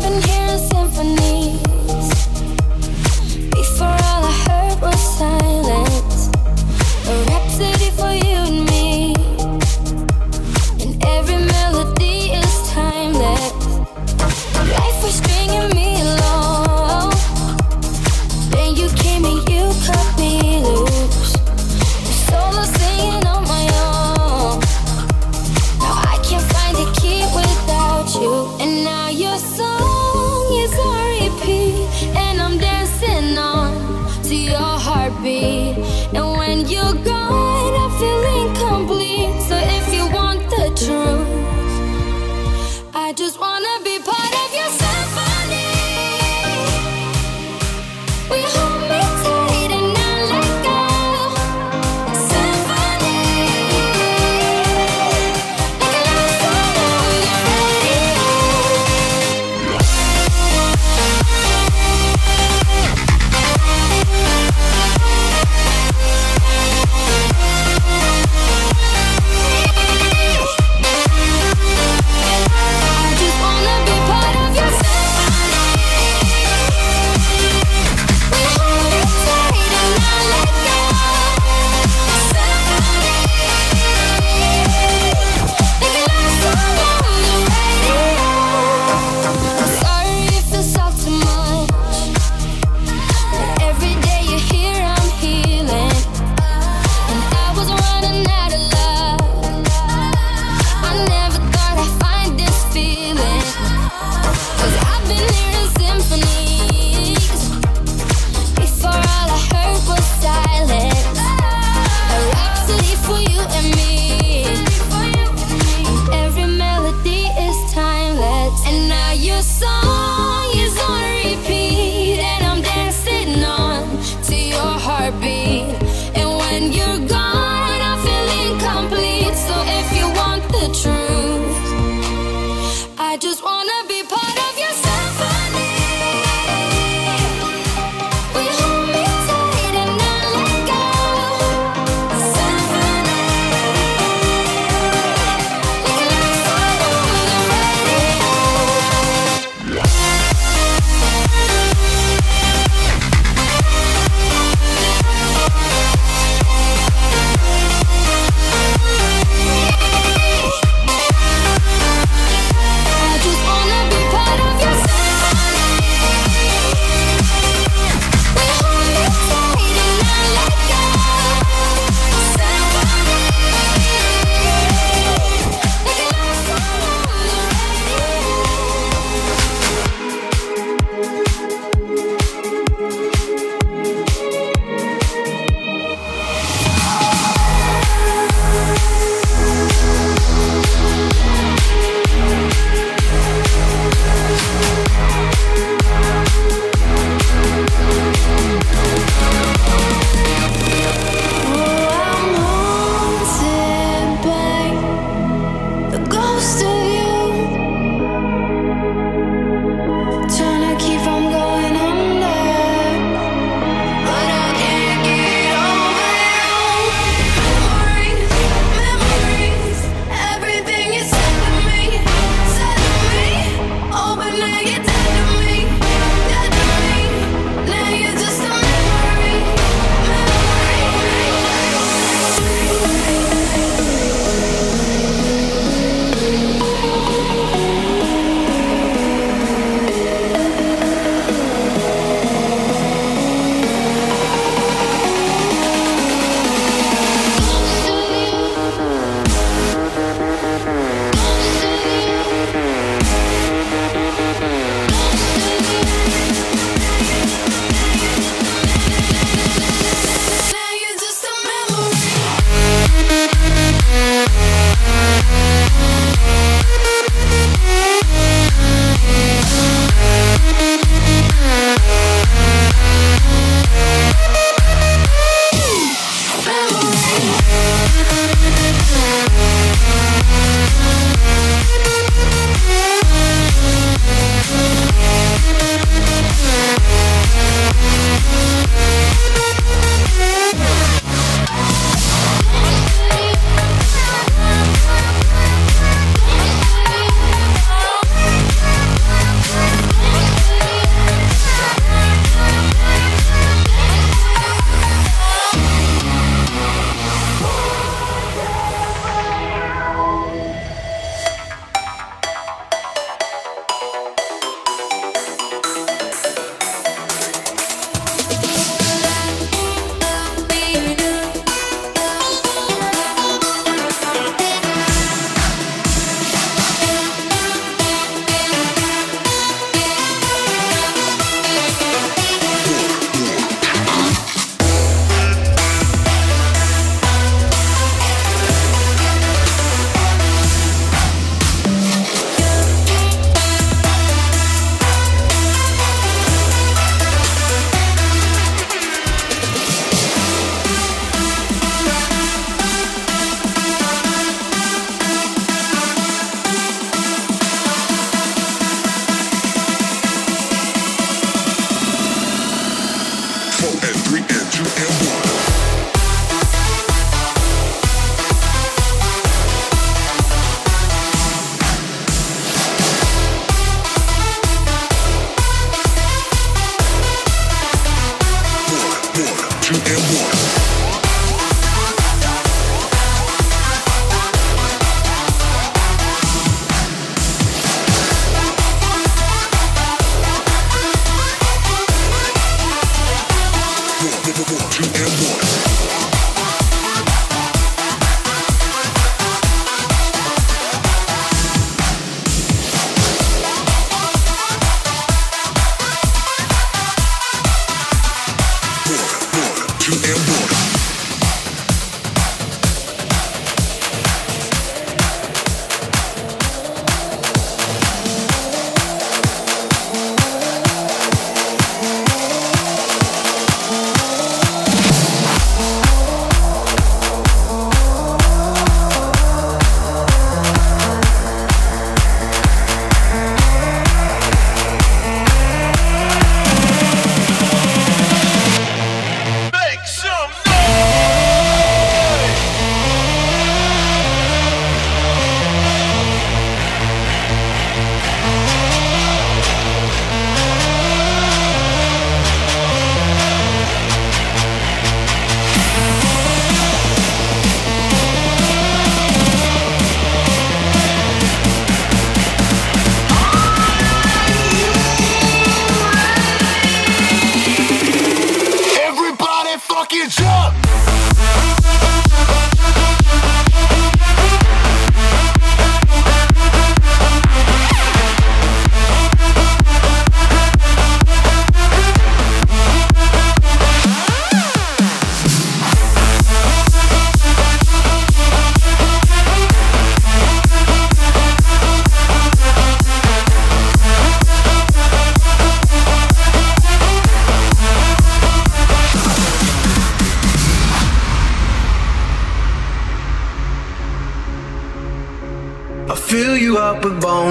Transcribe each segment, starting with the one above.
been hearing symphonies. Before all I heard was silence. A rhapsody for you and me. And every melody is timeless. Life was stringing me along. Then you came and you cut me loose. Solo singing on my own. Now I can't find a key without you. And now your song is on repeat, and I'm dancing on to your heartbeat. And when you're gone, I feel incomplete. So if you want the truth, I just wanna be part of your symphony. We hold me tight and not let go. Symphony, like a love song on the radio. I just wanna be part of your symphony. We hold it tight and not let go. Symphony, like a love song on the radio. I'm sorry if it's all too much, but every day you're here, I'm healing. And I was running out of love. I never thought I'd find this feeling. 'Cause I've been hearing symphonies. Before all I heard was silence. A rhapsody for you and me. And every melody is timeless. And now your song is on repeat, and I'm dancing on to your heartbeat. And when you're gone, I feel incomplete. So if you want the truth, I just wanna be part of your symphony. We hold me tight and not let go. Symphony, like a love song on the radio. I just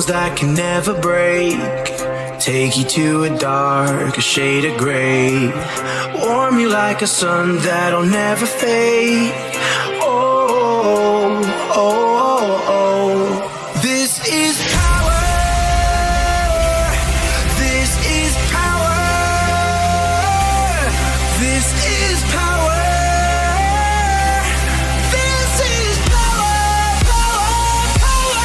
bonds that can never break. Take you to a darker shade of gray. Warm you like a sun that'll never fade. Oh, oh, oh, oh. This is power. This is power. This is power. This is power, power, power.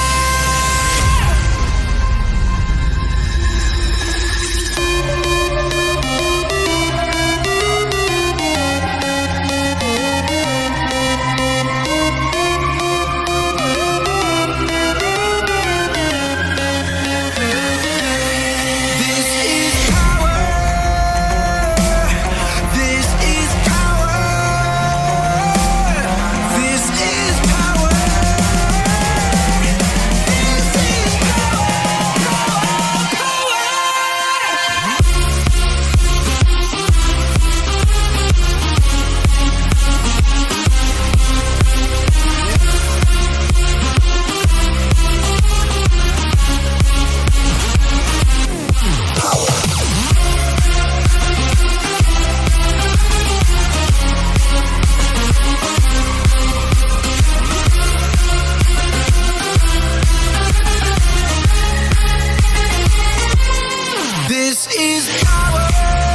This is power.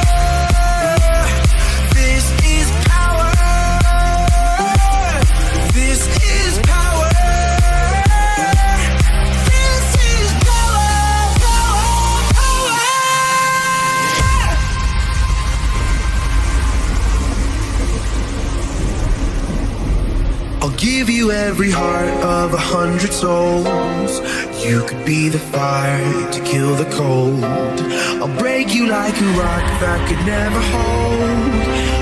This is power. This is power. This is power, power, power. I'll give you every heart of 100 souls. You could be the fire to kill the cold. I'll break you like a rock that could never hold.